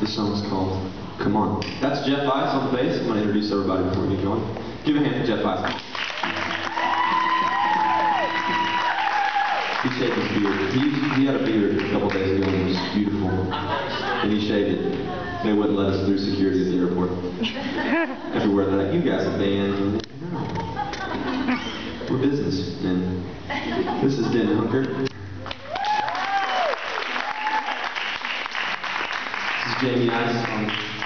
This song's called Come On. That's Geoff on the bass. I'm going to introduce everybody before we get going. Give a hand to Geoff. He shaved his beard. He had a beard a couple days ago and it was beautiful. And he shaved it. They wouldn't let us through security at the airport. Everywhere they're like, you guys are banned. No. We're business. And this is Denton. This is Jamey on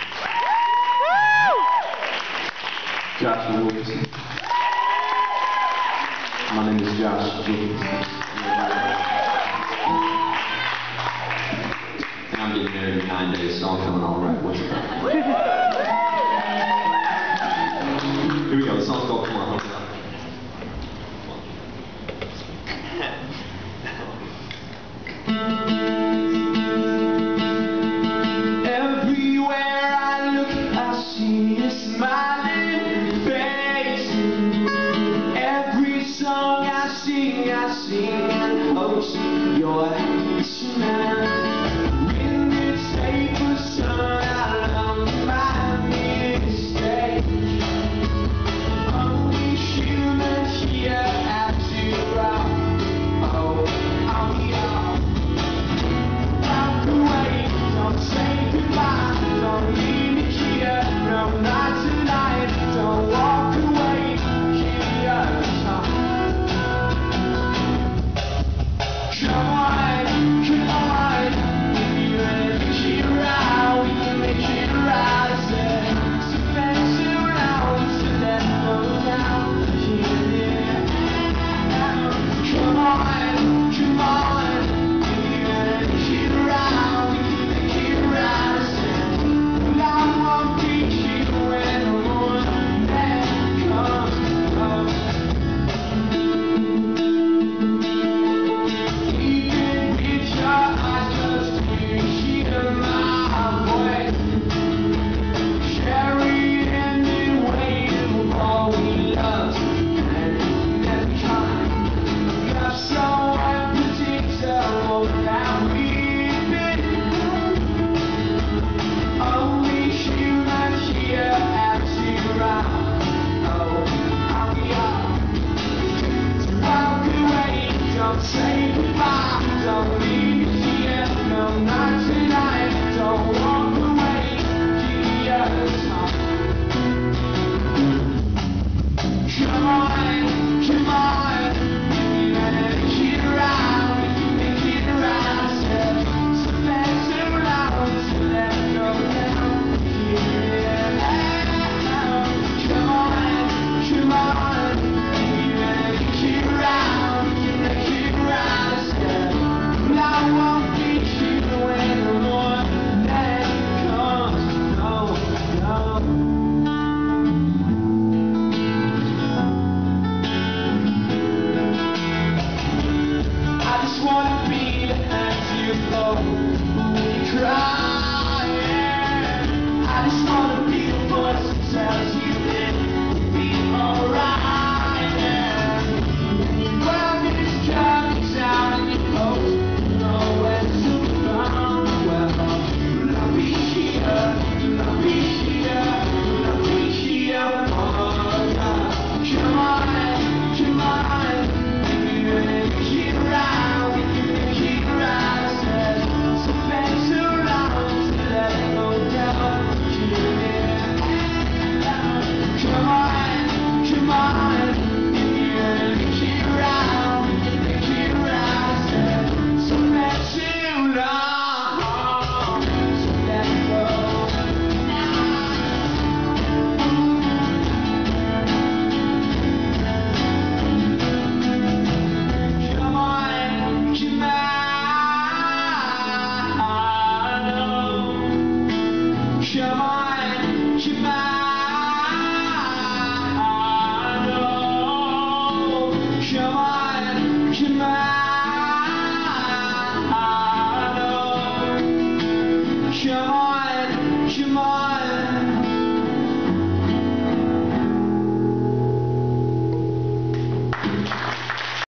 Josh Williams. My name is Josh Williams. And I'm getting married in 9 days, so I'm feeling all right. What's it?